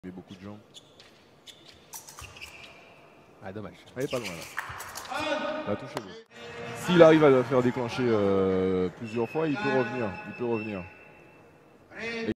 Mais beaucoup de gens. Ah, dommage. Elle est pas loin là. La touche est bonne. S'il arrive à le faire déclencher plusieurs fois, il peut revenir.